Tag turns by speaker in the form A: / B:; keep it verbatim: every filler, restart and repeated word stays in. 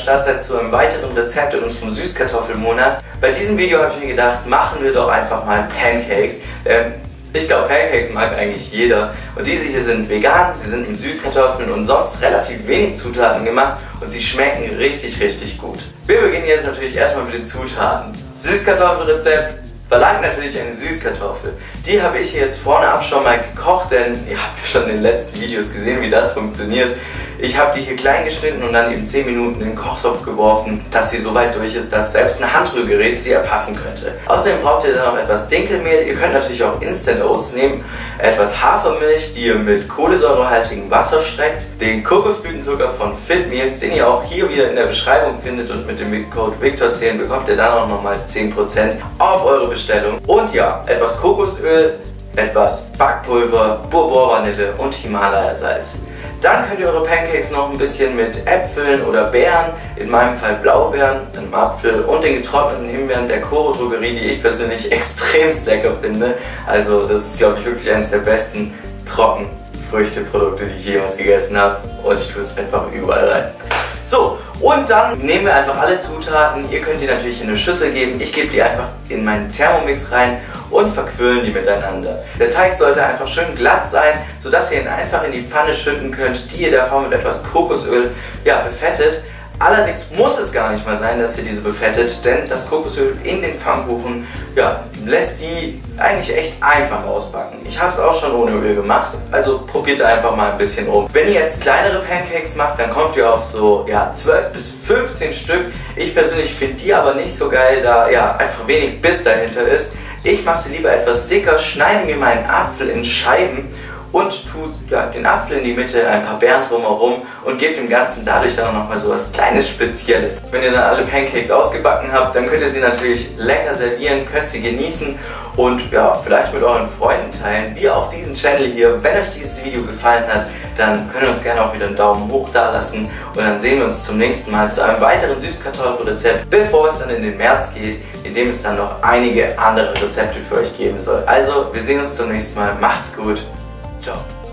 A: Start seid zu einem weiteren Rezept in unserem Süßkartoffelmonat. Bei diesem Video habe ich mir gedacht, machen wir doch einfach mal Pancakes. Ähm, ich glaube, Pancakes mag eigentlich jeder. Und diese hier sind vegan, sie sind mit Süßkartoffeln und sonst relativ wenig Zutaten gemacht und sie schmecken richtig, richtig gut. Wir beginnen jetzt natürlich erstmal mit den Zutaten. Süßkartoffelrezept verlangt natürlich eine Süßkartoffel. Die habe ich hier jetzt vorne ab schon mal gekocht, denn ihr habt ja schon in den letzten Videos gesehen, wie das funktioniert. Ich habe die hier klein geschnitten und dann eben zehn Minuten in den Kochtopf geworfen, dass sie so weit durch ist, dass selbst ein Handrührgerät sie erfassen könnte. Außerdem braucht ihr dann noch etwas Dinkelmehl. Ihr könnt natürlich auch Instant Oats nehmen, etwas Hafermilch, die ihr mit kohlensäurehaltigem Wasser streckt, den Kokosblütenzucker von Fit Meals, den ihr auch hier wieder in der Beschreibung findet, und mit dem Code Victor zehn bekommt ihr dann auch nochmal zehn Prozent auf eure Bestellung. Und ja, etwas Kokosöl, etwas Backpulver, Bourbon-Vanille und Himalaya-Salz. Dann könnt ihr eure Pancakes noch ein bisschen mit Äpfeln oder Beeren, in meinem Fall Blaubeeren, einem Apfel und den getrockneten Himbeeren der Koro Drogerie, die ich persönlich extremst lecker finde. Also das ist, glaube ich, wirklich eines der besten Trockenfrüchteprodukte, die ich jemals gegessen habe, und ich tue es einfach überall rein. So, und dann nehmen wir einfach alle Zutaten. Ihr könnt die natürlich in eine Schüssel geben. Ich gebe die einfach in meinen Thermomix rein und verquirlen die miteinander. Der Teig sollte einfach schön glatt sein, sodass ihr ihn einfach in die Pfanne schütten könnt, die ihr davor mit etwas Kokosöl ja, befettet. Allerdings muss es gar nicht mal sein, dass ihr diese befettet, denn das Kokosöl in den Pfannkuchen ja, lässt die eigentlich echt einfach ausbacken. Ich habe es auch schon ohne Öl gemacht, also probiert einfach mal ein bisschen rum. Wenn ihr jetzt kleinere Pancakes macht, dann kommt ihr auf so ja, zwölf bis fünfzehn Stück. Ich persönlich finde die aber nicht so geil, da ja, einfach wenig Biss dahinter ist. Ich mache sie lieber etwas dicker, schneide mir meinen Apfel in Scheiben und tue ja, den Apfel in die Mitte, ein paar Beeren drumherum und gebe dem Ganzen dadurch dann auch nochmal so was kleines Spezielles. Wenn ihr dann alle Pancakes ausgebacken habt, dann könnt ihr sie natürlich lecker servieren, könnt sie genießen und ja, vielleicht mit euren Freunden teilen, wie auch diesen Channel hier. Wenn euch dieses Video gefallen hat, dann könnt ihr uns gerne auch wieder einen Daumen hoch da lassen und dann sehen wir uns zum nächsten Mal zu einem weiteren Süßkartoffelrezept, bevor es dann in den März geht, in dem es dann noch einige andere Rezepte für euch geben soll. Also, wir sehen uns zum nächsten Mal. Macht's gut. Ciao.